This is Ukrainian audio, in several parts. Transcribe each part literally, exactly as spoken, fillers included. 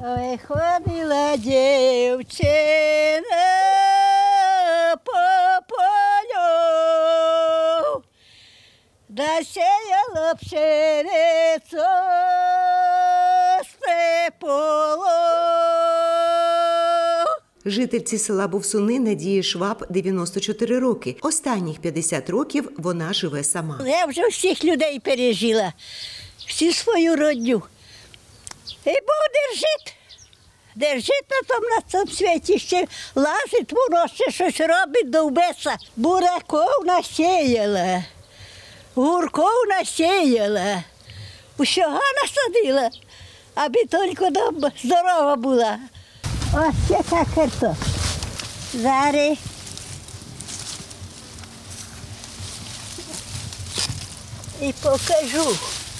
Ой, ходила дівчина по полю, да сіяла пшеницю з приполу. Жительці села Бовсуни Надії Шваб дев'яносто чотири роки. Останніх п'ятдесят років вона живе сама. Я вже всіх людей пережила, всі свою родню. І Бог держить. Держить на тому, на цьому світі, ще лазить, воно ще щось робить, довбеса. Бураков насіяла, гурков насіяла, усього насадила, аби тільки здорова була. Ось яка картопля. Зараз і покажу.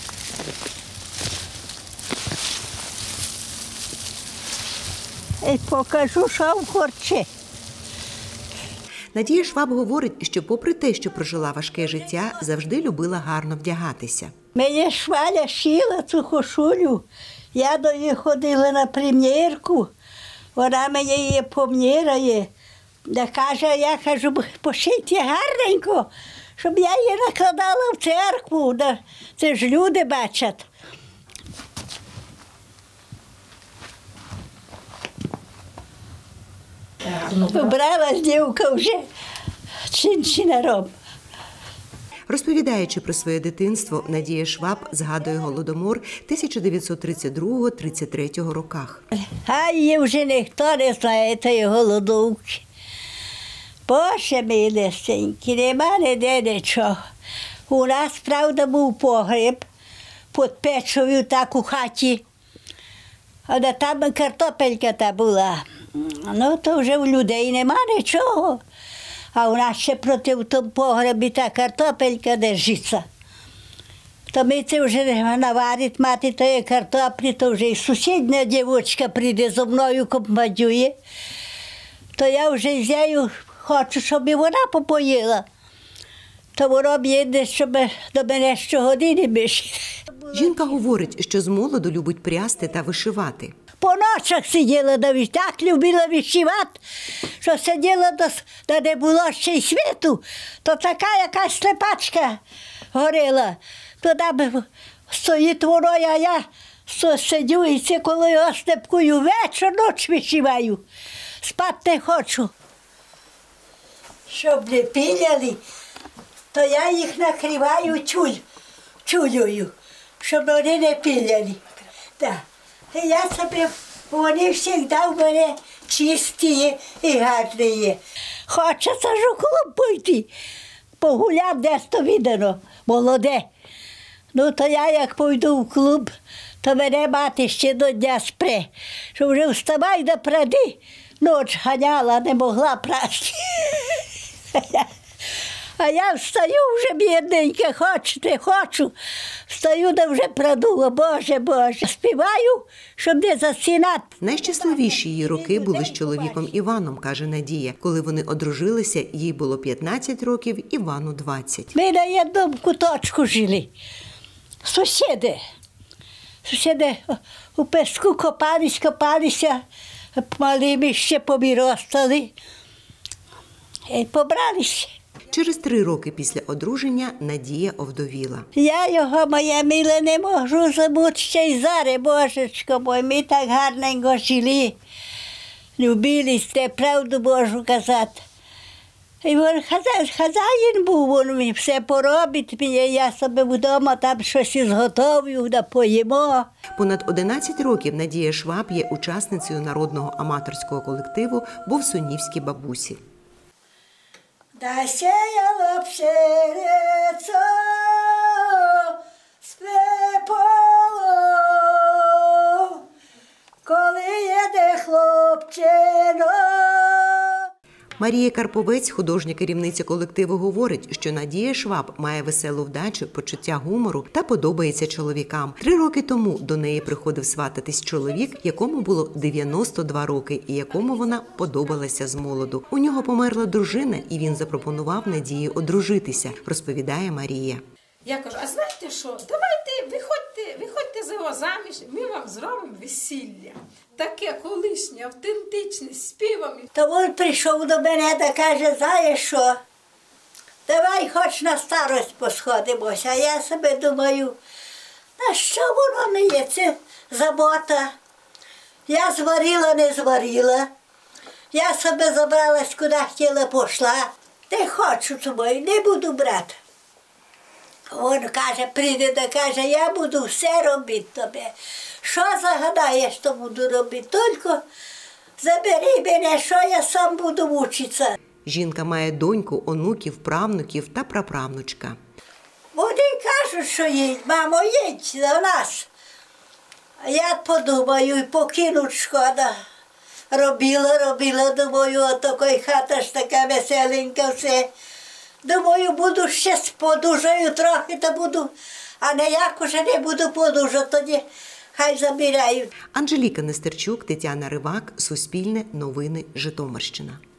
І покажу, що в корчі. Надія Шваб говорить, що попри те, що прожила важке життя, завжди любила гарно вдягатися. Мені шваля шила цю кошулю. Я до її ходила на примірку. Вона мені її поміряє. Да каже, я кажу, пошийте гарненько, щоб я її накладала в церкву. Да, це ж люди бачать. Вбралась дівка вже чинчинаром. Розповідаючи про своє дитинство, Надія Шваб згадує Голодомор тисяча дев'ятсот тридцять другого — тридцять третього роках. А її вже ніхто не знає, тої голодовки. Боже мій лисенький, нема ніде нічого. У нас, правда, був погреб під печою так у хаті. А там картопелька та була. Ну, то вже у людей нема нічого. А у нас ще проти того погребі та картопелька держиться. То ми це вже наварить мати тої картоплі, то вже і сусідня дівчинка прийде зо мною компадює. То я вже з нею хочу, щоб і вона попоїла. То воно б'єде, щоб до мене щогодини більше. Жінка говорить, що з молоду любить прясти та вишивати. По ночах сиділа, да так любила вишивати, що сиділа, де не було ще й світу, то така якась слепачка горіла. Туди стоїть воно, а я сидю і це коли його слепкую, вечір, ніч вишиваю. Спати не хочу. Щоб не піляли, то я їх накриваю тюль, тюлею, щоб вони не піляли. Да. І я собі, вони завжди в мене чисті і гарні. Хочеться ж у клуб пойти, погуляти, десь то видано, молоде. Ну, то я як пойду в клуб, то мене мати ще до дня спре, що вже вставай да пради. Ноч ганяла, не могла прати. А я встаю вже, бідненька, хочу, не хочу. Встаю, да вже праду, о Боже, Боже. Співаю, щоб не засинати. Найщасливіші її роки були з чоловіком Іваном, каже Надія. Коли вони одружилися, їй було п'ятнадцять років, Івану двадцять. Ми на одному куточку жили. Сусіди. Сусіди у песку копались, копалися, малими ще повиростали. І побралися. Через три роки після одруження Надія овдовіла. Я його, моя мила, не можу забути ще й зараз, Божечко мой, ми так гарненько жили, любились, те правду Божу казати. І він хазяїн був, він все поробить мені, я собі вдома там щось зготовлю, да поїмо. Понад одинадцять років Надія Шваб є учасницею народного аматорського колективу «Бовсунівські бабусі». Да сіяла пшеницю з приполу, коли їде хлопчино. Марія Карповець, художня керівниця колективу, говорить, що Надія Шваб має веселу вдачу, почуття гумору та подобається чоловікам. Три роки тому до неї приходив свататись чоловік, якому було дев'яносто два роки і якому вона подобалася з молоду. У нього померла дружина, і він запропонував Надії одружитися, розповідає Марія. Я кажу, а знаєте що, давайте, виходьте, виходьте виходьте за його заміж, ми вам зробимо весілля. Таке колишнє, автентичне, з співами. То він прийшов до мене та каже, знаєш що, давай хоч на старость посходимося. А я себе думаю, на що воно не є, це забота. Я зварила, не зварила. Я себе забралась, куди хотіла, пішла. Не хочу тобою, не буду брати. Він каже, прийде та каже, я буду все робити тобі. Що загадаєш, то буду робити. Тільки забери мене, що я сам буду мучитися. Жінка має доньку, онуків, правнуків та праправнучка. Вони кажуть, що їдь, мамо, їдь до нас. А я подумаю, і покинуть шкода. Робила, робила, думаю, отакої хата ж така веселенька все. Думаю, буду ще подужаю трохи, та буду, а не як уже не буду подужати, тоді хай забирають. Анжеліка Нестерчук, Тетяна Ривак, Суспільне, Новини, Житомирщина.